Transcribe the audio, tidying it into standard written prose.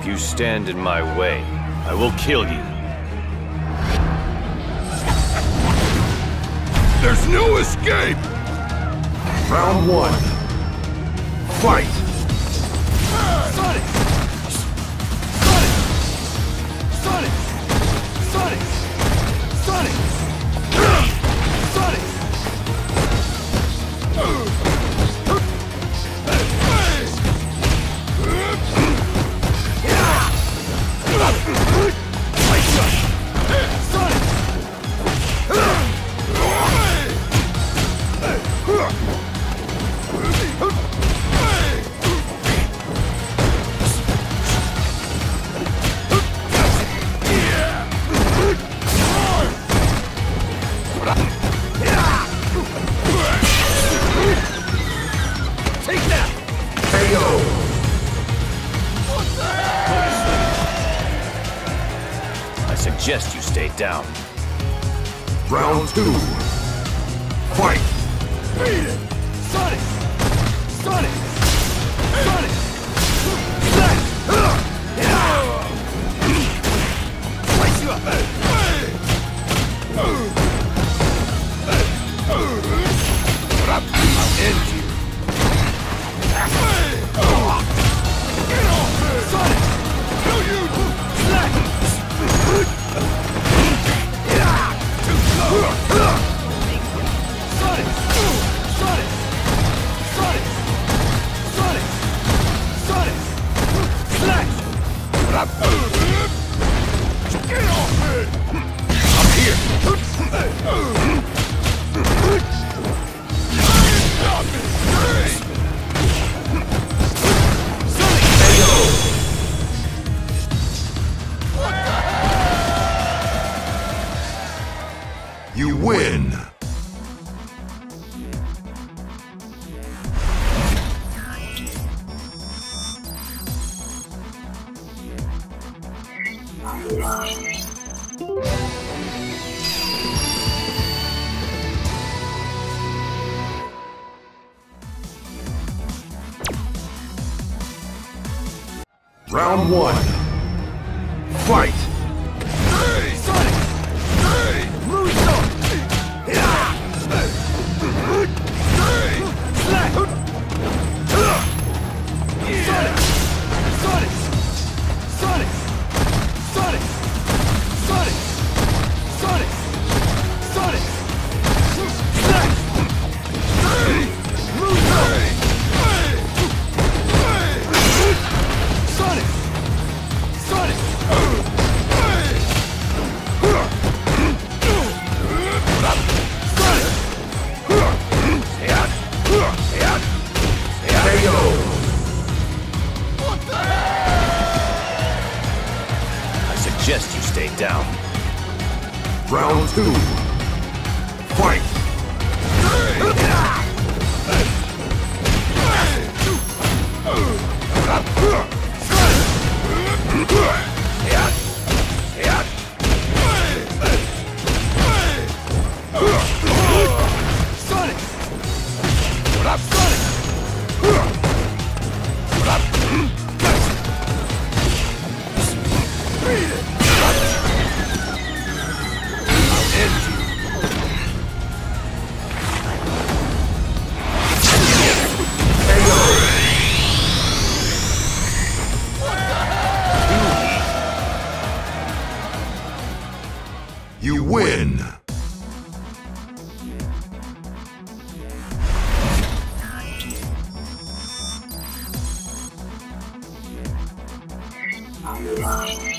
If you stand in my way, I will kill you. There's no escape! Round one. Fight! Sonic! Sonic! Sonic! Sonic! Sonic! Sonic! Take that! KO! I suggest you stay down. Round two. Fight! Beat it! Sonic! Sonic! Sonic! Smash! Slice you up! I'll end you. Sonic! No, you! Smash! Sonic! Sonic! Sonic! Sonic! Sonic! Smash! Get off me! I'm here! Stop it! You win! Round one. Fight! Hey! Sonic! Hey! Moonsault! Smash! Sonic! Sonic! Sonic! Sonic! Sonic! Sonic! Sonic! Smash! Moonsault! Sonic! Sonic! I suggest you stay down. Round two. Fight! Sonic! Beat it! You win! Thank you.